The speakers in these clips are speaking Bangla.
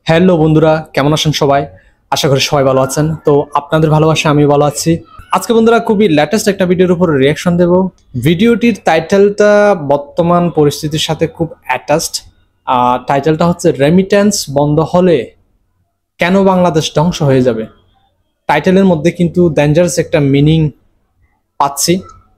হ্যালো বন্ধুরা, কেমন আছেন সবাই? আশা করি সবাই ভালো আছেন। তো আপনাদের ভালোবাসা আমি ভালো আছি। আজকে বন্ধুরা খুবই লেটেস্ট একটা ভিডিওর উপর রিয়াকশন দেব। ভিডিওটির টাইটেলটা বর্তমান পরিস্থিতির সাথে খুব অ্যাটাচড। টাইটেলটা হচ্ছে রেমিটেন্স বন্ধ হলে কেন বাংলাদেশ ধ্বংস হয়ে যাবে। টাইটেলের মধ্যে কিন্তু ডেঞ্জারাস একটা মিনিং পাচ্ছি।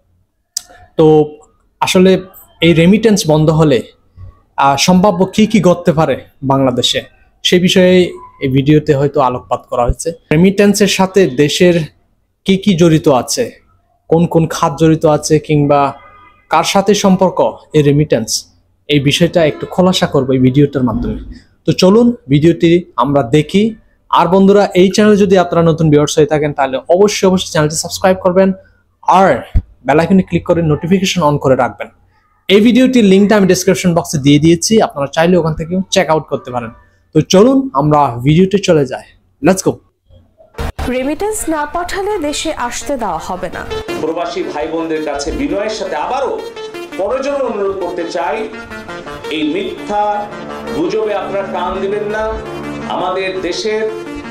তো আসলে এই রেমিটেন্স বন্ধ হলে সম্ভাব্য কি কি ঘটতে পারে বাংলাদেশে, সেই বিষয়ে এই ভিডিওতে হয়তো আলোকপাত করা হয়েছে। রেমিটেন্সের সাথে দেশের কি কি জড়িত আছে, কোন কোন খাত জড়িত আছে, কিংবা কার সাথে সম্পর্ক এই রেমিটেন্স, এই বিষয়টা একটু খোলাসা করবো এই ভিডিওটার মাধ্যমে। তো চলুন ভিডিওটি আমরা দেখি। আর বন্ধুরা, এই চ্যানেলে যদি আপনারা নতুন ভিউয়ার্স হয়ে থাকেন তাহলে অবশ্যই চ্যানেলটি সাবস্ক্রাইব করবেন আর বেল আইকনে ক্লিক করে নোটিফিকেশন অন করে রাখবেন। এই ভিডিওটির লিঙ্কটা আমি ডেসক্রিপশন বক্সে দিয়ে দিয়েছি, আপনারা চাইলে ওখান থেকে চেক আউট করতে পারেন। তো চলুন আমরা ভিডিওতে চলে যাই, লেটস গো। রেমিটেন্স না পাঠালে দেশে আসতে দেওয়া হবে না। প্রবাসী ভাই বোনদের কাছে বিনয়ের সাথে আবারও পরজন অনুরোধ করতে চাই, এই মিথ্যা গুজবে আপনারা কান দিবেন না। আমাদের দেশের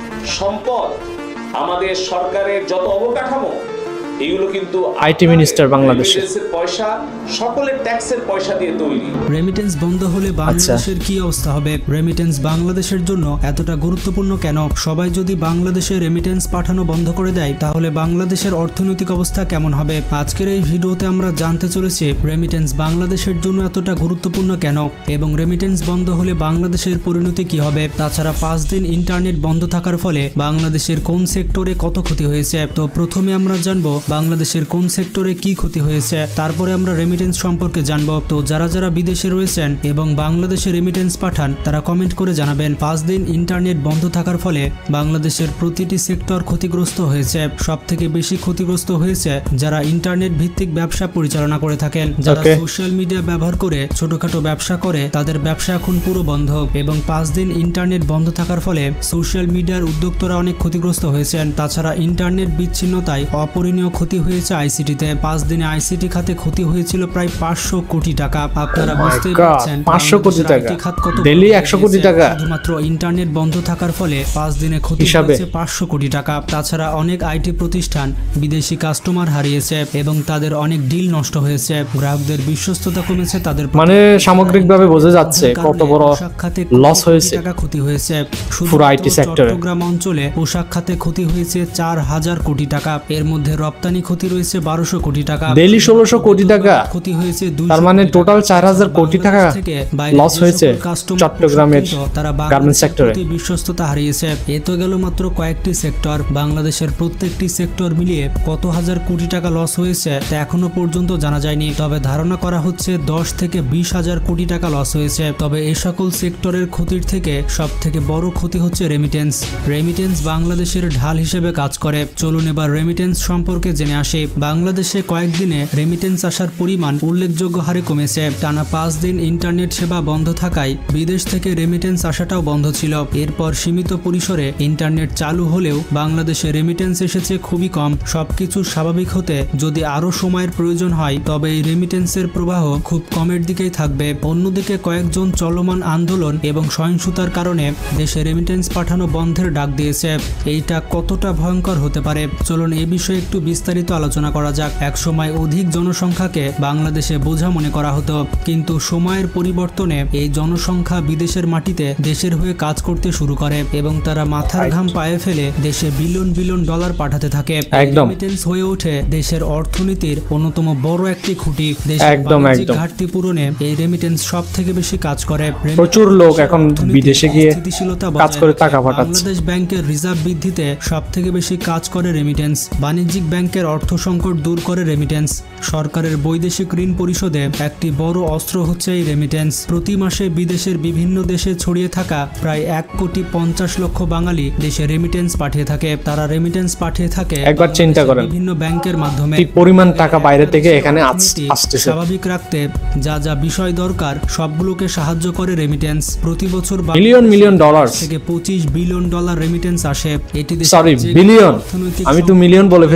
সম্পদ, আমাদের সরকারের যত অবকাঠামো, এগুলো কিন্তু আইটি মিনিস্টার বাংলাদেশের পয়সা, সকলের ট্যাক্সের পয়সা দিয়ে তৈরি। রেমিটেন্স বন্ধ হলে বাংলাদেশের কি অবস্থা হবে? রেমিটেন্স বাংলাদেশের জন্য এতটা গুরুত্বপূর্ণ কেন? সবাই যদি বাংলাদেশে রেমিটেন্স পাঠানো বন্ধ করে দেয় তাহলে বাংলাদেশের অর্থনৈতিক অবস্থা কেমন হবে? আজকের এই ভিডিওতে আমরা জানতে চলেছি রেমিটেন্স বাংলাদেশের জন্য এতটা গুরুত্বপূর্ণ কেন এবং রেমিটেন্স বন্ধ হলে বাংলাদেশের পরিণতি কি হবে। তাছাড়া 5 দিন ইন্টারনেট বন্ধ থাকার ফলে বাংলাদেশের কোন সেক্টরে কত ক্ষতি হয়েছে। তো প্রথমে আমরা জানবো বাংলাদেশের কোন সেক্টরে কি ক্ষতি হয়েছে, তারপরে আমরা রেমিটেন্স সম্পর্কে জানবো। তো যারা যারা বিদেশে রয়েছেন এবং বাংলাদেশে রেমিটেন্স পাঠান তারা কমেন্ট করে জানাবেন। 5 দিন ইন্টারনেট বন্ধ থাকার ফলে বাংলাদেশের প্রতিটি সেক্টর ক্ষতিগ্রস্ত হয়েছে। সবথেকে বেশি ক্ষতিগ্রস্ত হয়েছে যারা ইন্টারনেট ভিত্তিক ব্যবসা পরিচালনা করে থাকেন, যারা সোশ্যাল মিডিয়া ব্যবহার করে ছোটখাটো ব্যবসা করে, তাদের ব্যবসা এখন পুরো বন্ধ। এবং 5 দিন ইন্টারনেট বন্ধ থাকার ফলে সোশ্যাল মিডিয়ার উদ্যোক্তারা অনেক ক্ষতিগ্রস্ত হয়েছেন। তাছাড়া ইন্টারনেট বিচ্ছিন্নতায় অপরিণীয় ক্ষতি হয়েছে আইসিটিতে। 5 দিনে আইসিটি খাতে ক্ষতি হয়েছিল প্রায় 500 কোটি টাকা। আপনারা বুঝতেই পারছেন 500 কোটি টাকা, ডেইলি 100 কোটি টাকা শুধুমাত্র ইন্টারনেট বন্ধ থাকার ফলে 5 দিনে ক্ষতি হয়েছে 500 কোটি টাকা। তাছাড়া অনেক আইটি প্রতিষ্ঠান বিদেশি কাস্টমার হারিয়েছে এবং তাদের অনেক ডিল নষ্ট হয়েছে, গ্রাহকদের বিশ্বস্ততা কমেছে, তাদের মানে সামগ্রিকভাবে বোঝা যাচ্ছে কত বড় লস হয়েছে, টাকা ক্ষতি হয়েছে। পুরো আইটি সেক্টরে। চট্টগ্রাম অঞ্চলে পোশাক খাতে ক্ষতি হয়েছে 4000 কোটি টাকা, এর মধ্যে রপ্তানি ক্ষতি রয়েছে 1200 কোটি টাকা, ডেইলি 1600 কোটি টাকা ক্ষতি হয়েছে। তার মানে টোটাল 4000 কোটি টাকা লস হয়েছে চট্টগ্রামের গার্মেন্টস সেক্টরে। বিশ্বস্ততা হারিয়েছে। এ তো গেল মাত্র কয়েকটি সেক্টর। বাংলাদেশের প্রত্যেকটি সেক্টর মিলিয়ে কত হাজার কোটি টাকা লস হয়েছে তা এখনো পর্যন্ত জানা যায়নি, তবে ধারণা করা হচ্ছে 10 থেকে 20,000 কোটি টাকা লস হয়েছে। তবে এই সকল সেক্টরের ক্ষতির থেকে সব থেকে বড় ক্ষতি হচ্ছে রেমিটেন্স। রেমিটেন্স বাংলাদেশের ঢাল হিসেবে কাজ করে। চলুন এবার রেমিটেন্স সম্পর্কে জেনে আসি। বাংলাদেশে কয়েকদিনে রেমিটেন্স আসার পরিমাণ উল্লেখযোগ্য হারে কমেছে। টানা 5 দিন ইন্টারনেট সেবা বন্ধ থাকায় বিদেশ থেকে রেমিটেন্স আসাটাও বন্ধ ছিল। এরপর সীমিত পরিসরে ইন্টারনেট চালু হলেও বাংলাদেশে রেমিটেন্স এসেছে খুবই কম। সবকিছু স্বাভাবিক হতে যদি আরও সময়ের প্রয়োজন হয় তবে এই রেমিটেন্সের প্রবাহ খুব কমের দিকেই থাকবে। অন্যদিকে কয়েকজন চলমান আন্দোলন এবং সহিংসতার কারণে দেশে রেমিটেন্স পাঠানো বন্ধের ডাক দিয়েছে। এইটা কতটা ভয়ঙ্কর হতে পারে চলুন এ বিষয়ে একটু বিস্তারিত আলোচনা করা যাক। একসময় অধিক জনসংখ্যাকে বাংলাদেশে বোঝা মনে করা হতো, কিন্তু সময়ের পরিবর্তনে এই জনসংখ্যা বিদেশের মাটিতে দেশের হয়ে কাজ করতে শুরু করে এবং তারা মাথার ঘাম পায়ে ফেলে দেশে বিলিয়ন বিলিয়ন ডলার পাঠাতে থাকে। রেমিটেন্স হয়ে ওঠে দেশের অর্থনীতির অন্যতম বড় একটি খুঁটি। দেশের বাণিজ্যিক ঘাটতি পূরণে এই রেমিটেন্স সব থেকে বেশি কাজ করে। প্রচুর লোক এখন বিদেশে গিয়ে কাজ করে টাকা পাঠাচ্ছে। বাংলাদেশ ব্যাংকের রিজার্ভ বৃদ্ধিতে সব থেকে বেশি কাজ করে রেমিটেন্স। বাণিজ্যিক ব্যাংকের অর্থ সংকট দূর করে রেমিটেন্স। সরকারের বৈদেশিক ঋণ পরিশোধে একটি বড় অস্ত্র হচ্ছে এই রেমিটেন্স। প্রতি মাসে বিদেশের বিভিন্ন দেশে ছড়িয়ে থাকা প্রায় 1,50,00,000 বাঙালি দেশে রেমিটেন্স পাঠিয়ে থাকে। তারা রেমিটেন্স পাঠিয়ে থাকে একবার চিন্তা করেন বিভিন্ন ব্যাংকের মাধ্যমে। কি পরিমাণ টাকা বাইরে থেকে এখানে আসছে। স্বাভাবিক রাখতে যা যা বিষয় দরকার সবগুলোকে সাহায্য করে রেমিটেন্স। প্রতি বছর মিলিয়ন মিলিয়ন ডলার থেকে $25 বিলিয়ন রেমিটেন্স আসে। এটি সরি বিলিয়ন, আমি তো মিলিয়ন বলে ফেলছি। সব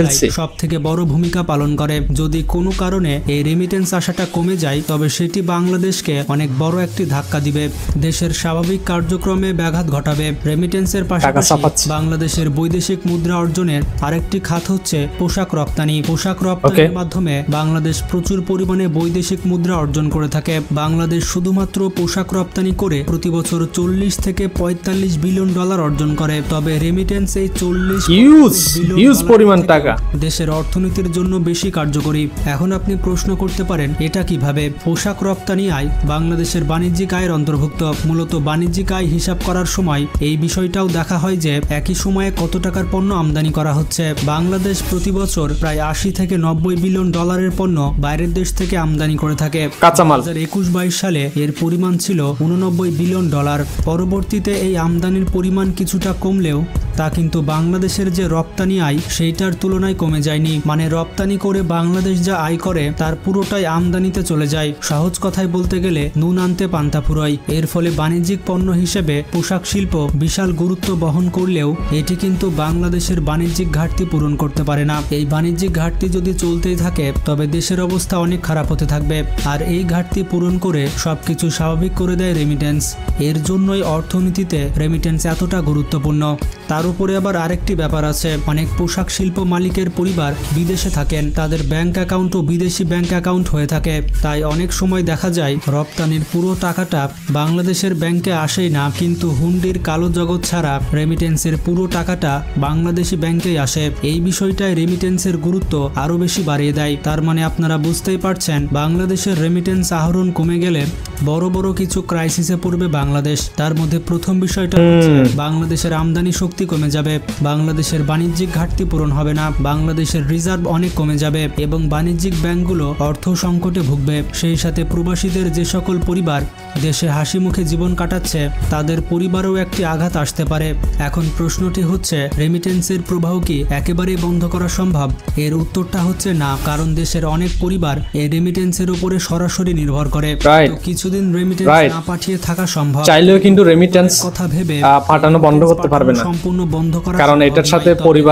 সবথেকে বড় ভূমিকা পালন করে। যদি কোনো কারণে এই রেমিটেন্স আসাটা কমে যায় তবে সেটি বাংলাদেশকে অনেক বড় একটি ধাক্কা দিবে, দেশের স্বাভাবিক কার্যক্রমে ব্যাঘাত ঘটাবে। রেমিটেন্সের পাশাপাশি বাংলাদেশের বৈদেশিক মুদ্রা অর্জনের আরেকটি খাত হচ্ছে পোশাক রপ্তানি। পোশাক রপ্তানির মাধ্যমে বাংলাদেশ প্রচুর পরিমাণে বৈদেশিক মুদ্রা অর্জন করে থাকে। বাংলাদেশ শুধুমাত্র পোশাক রপ্তানি করে প্রতি বছর 40 থেকে 45 বিলিয়ন ডলার অর্জন করে। তবে রেমিটেন্স এই 40 হিউজ পরিমাণ টাকা দেশের অর্থনীতির জন্য বেশি কার্যকরী। এখন আপনি প্রশ্ন করতে পারেন এটা কিভাবে? পোশাক রপ্তানি আয় বাংলাদেশের বাণিজ্যিক আয়ের অন্তর্ভুক্ত। মূলত বাণিজ্যিক আয় হিসাব করার সময় এই বিষয়টাও দেখা হয় যে একই সময়ে কত টাকার পণ্য আমদানি করা হচ্ছে। বাংলাদেশ প্রতি বছর প্রায় 80 থেকে 90 বিলিয়ন ডলারের পণ্য বাইরের দেশ থেকে আমদানি করে থাকে। কাঁচামাল 2021-22 সালে এর পরিমাণ ছিল 89 বিলিয়ন ডলার। পরবর্তীতে এই আমদানির পরিমাণ কিছুটা কমলেও তা কিন্তু বাংলাদেশের যে রপ্তানি আয় সেইটার তুলনায় কমে যায়নি। মানে রপ্তানি করে বাংলাদেশ যা আয় করে তার পুরোটাই আমদানিতে চলে যায়। সহজ কথায় বলতে গেলে নুন আনতে পান্তা ফুরায়। এর ফলে বাণিজ্যিক পণ্য হিসেবে পোশাক শিল্প বিশাল গুরুত্ব বহন করলেও এটি কিন্তু বাংলাদেশের বাণিজ্যিক ঘাটতি পূরণ করতে পারে না। এই বাণিজ্যিক ঘাটতি যদি চলতেই থাকে তবে দেশের অবস্থা অনেক খারাপ হতে থাকবে। আর এই ঘাটতি পূরণ করে সবকিছু স্বাভাবিক করে দেয় রেমিটেন্স। এর জন্যই অর্থনীতিতে রেমিটেন্স এতটা গুরুত্বপূর্ণ। তার উপরে আবার আরেকটি ব্যাপার আছে, অনেক পোশাক শিল্প মালিকের পরিবার বিদেশে থাকেন, তাদের ব্যাংক অ্যাকাউন্টও বিদেশি ব্যাংক অ্যাকাউন্ট হয়ে থাকে। তাই অনেক সময় দেখা যায় রপ্তানির পুরো টাকাটা বাংলাদেশের ব্যাংকে আসেই না, কিন্তু হুন্ডির কালো জগৎ ছাড়া রেমিটেন্সের পুরো টাকাটা বাংলাদেশি ব্যাংকেই আসে। এই বিষয়টায় রেমিটেন্সের গুরুত্ব আরও বেশি বাড়িয়ে দেয়। তার মানে আপনারা বুঝতেই পারছেন বাংলাদেশের রেমিটেন্স আহরণ কমে গেলে বড় বড় কিছু ক্রাইসিসে পড়বে বাংলাদেশ। তার মধ্যে প্রথম বিষয়টা হচ্ছে বাংলাদেশের আমদানি শক্তি কমে যাবে, বাংলাদেশের বাণিজ্যিক ঘাটতি পূরণ হবে না, বাংলাদেশের রিজার্ভ অনেক কমে যাবে এবং বাণিজ্যিক ব্যাংকগুলো অর্থ সংকটে ভুগবে। সেই সাথে প্রবাসীদের যে সকল পরিবার দেশে হাসি মুখে জীবন কাটাচ্ছে তাদের পরিবারেও একটি আঘাত আসতে পারে। এখন প্রশ্নটি হচ্ছে রেমিটেন্সের প্রবাহ কি একেবারেই বন্ধ করা সম্ভব? এর উত্তরটা হচ্ছে না, কারণ দেশের অনেক পরিবার এই রেমিটেন্সের উপরে সরাসরি নির্ভর করে। কিছুদিন রেমিটেন্স না পাঠিয়ে থাকা সম্ভব, চাইলেও কিন্তু রেমিটেন্স কথা ভেবে পাঠানো বন্ধ করতে পারবে না, সম্পূর্ণ বন্ধ করা, কারণ এটার সাথে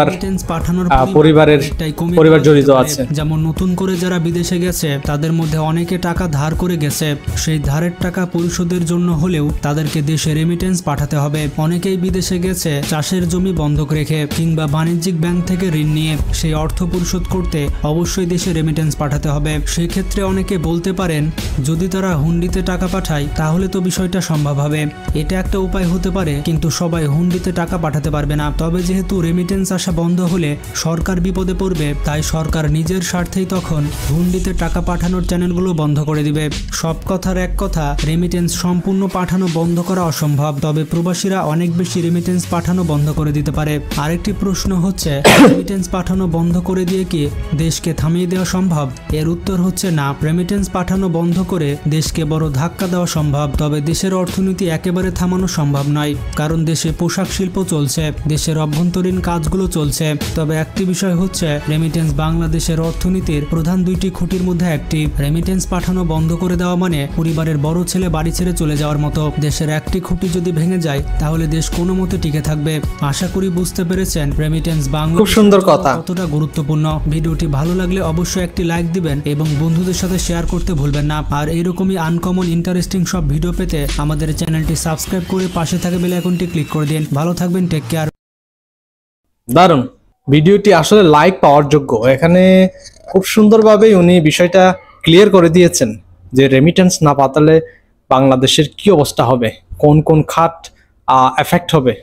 পরিবার জড়িত আছে। যেমন নতুন করে যারা বিদেশে গেছে তাদের মধ্যে অনেকে টাকা ধার করে গেছে, সেই ধারের টাকা পরিশোধের জন্য হলেও তাদেরকে দেশে রেমিটেন্স পাঠাতে হবে। অনেকেই বিদেশে গেছে চাষের জমি বন্ধক রেখে কিংবা বাণিজ্যিক ব্যাংক থেকে ঋণ নিয়ে, সেই অর্থ পরিশোধ করতে অবশ্যই দেশে রেমিটেন্স পাঠাতে হবে। সেক্ষেত্রে অনেকে বলতে পারেন যদি তারা হুন্ডিতে টাকা পাঠায় তাহলে তো বিষয়টা সম্ভব হবে। এটা একটা উপায় হতে পারে, কিন্তু সবাই হুন্ডিতে টাকা পাঠাতে পারবে না। তবে যেহেতু রেমিটেন্স আসা বন্ধ হলে সরকার বিপদে পড়বে, তাই সরকার নিজের স্বার্থেই তখন হুন্ডিতে টাকা পাঠানোর চ্যানেলগুলো বন্ধ করে দিবে। সব কথার এক কথা, রেমিটেন্স সম্পূর্ণ পাঠানো বন্ধ করা অসম্ভব, তবে প্রবাসীরা অনেক বেশি রেমিটেন্স পাঠানো বন্ধ করে দিতে পারে। আরেকটি প্রশ্ন হচ্ছে রেমিটেন্স পাঠানো বন্ধ করে দিয়ে কি দেশকে থামিয়ে দেওয়া সম্ভব? এর উত্তর হচ্ছে না। রেমিটেন্স পাঠানো বন্ধ করে দেশকে বড় ধাক্কা দেওয়া সম্ভব, তবে দেশের অর্থনীতি একেবারে থামানো সম্ভব নয়, কারণ দেশে পোশাক শিল্প চলছে, দেশের অভ্যন্তরীণ কাজগুলো চলছে। তবে একটি বিষয় হচ্ছে রেমিটেন্স বাংলাদেশের অর্থনীতির প্রধান দুইটি খুঁটির মধ্যে একটি। রেমিটেন্স পাঠানো বন্ধ করে দেওয়া মানে পরিবারের বড় ছেলে বাড়ি ছেড়ে চলে যাওয়ার মতো। দেশের একটি খুঁটি যদি ভেঙে যায় তাহলে দেশ কোনো মতে টিকে থাকবে। আশা করি বুঝতে পেরেছেন রেমিটেন্স বাংলা খুব সুন্দর কথা, কতটা গুরুত্বপূর্ণ। ভিডিওটি ভালো লাগলে অবশ্যই একটি লাইক দিবেন এবং বন্ধুদের সাথে শেয়ার করতে ভুলবেন না। আর এরকমই আনকমন ইন্টারেস্টিং সব ভিডিও পেতে আমাদের চ্যানেলটি সাবস্ক্রাইব করে পাশে থাকা বেল আইকনটি ক্লিক করে দিন। ভালো থাকবেন, টেক কেয়ার। দারুণ, ভিডিওটি আসলে লাইক পাওয়ার যোগ্য। এখানে খুব সুন্দরভাবে উনি বিষয়টা ক্লিয়ার করে দিয়েছেন যে রেমিটেন্স না পাঠালে বাংলাদেশের কি অবস্থা হবে, কোন কোন খাত এফেক্ট হবে।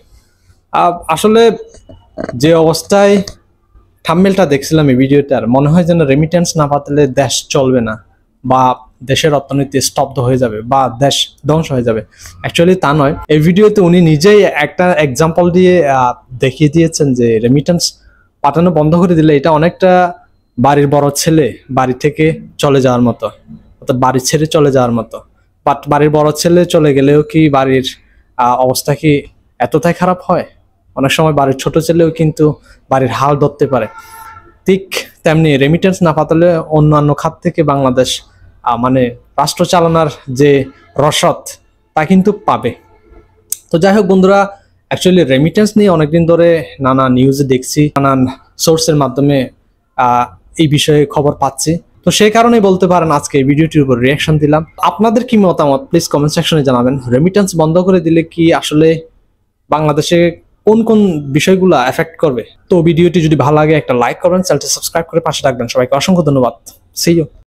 আসলে যে অবস্থায় থাম্বনেলটা দেখছিলাম এই ভিডিওটার, মনে হয় যেন রেমিটেন্স না পাঠালে দেশ চলবে না বা দেশের অর্থনীতি স্তব্ধ হয়ে যাবে বা দেশ ধ্বংস হয়ে যাবে। অ্যাকচুয়ালি তা নয়। এই ভিডিওতে উনি নিজেই একটা এক্সাম্পল দিয়ে দেখিয়ে দিয়েছেন যে রেমিটেন্স পাঠানো বন্ধ করে দিলে এটা অনেকটা বাড়ির বড় ছেলে বাড়ি থেকে চলে যাওয়ার মতো, অর্থাৎ বাড়ি ছেড়ে চলে যাওয়ার মতো। বাট বাড়ির বড় ছেলে চলে গেলেও কি বাড়ির অবস্থা কি এতটাই খারাপ হয়? অনেক সময় বাড়ির ছোট ছেলেও কিন্তু বাড়ির হাল ধরতে পারে। ঠিক তেমনি রেমিটেন্স না পাঠালে অন্যান্য খাত থেকে বাংলাদেশ মানে রাষ্ট্র চালানোর যে রসদ তা কিন্তু পাবে। তো যাই হোক বন্ধুরা, অ্যাকচুয়ালি রেমিটেন্স নিয়ে অনেকদিন ধরে নানা নিউজে দেখছি, নানান সোর্সের মাধ্যমে এই বিষয়ে খবর পাচ্ছি। তো সেই কারণেই বলতে পারেন আজকে এই ভিডিওটির উপর রিয়াকশন দিলাম। আপনাদের কি মতামত প্লিজ কমেন্ট সেকশনে জানাবেন। রেমিটেন্স বন্ধ করে দিলে কি আসলে বাংলাদেশে কোন কোন বিষয়গুলো এফেক্ট করবে? তো ভিডিওটি যদি ভালো লাগে একটা লাইক করবেন, চ্যানেলটি সাবস্ক্রাইব করে পাশে থাকবেন। সবাইকে অসংখ্য ধন্যবাদ। See you.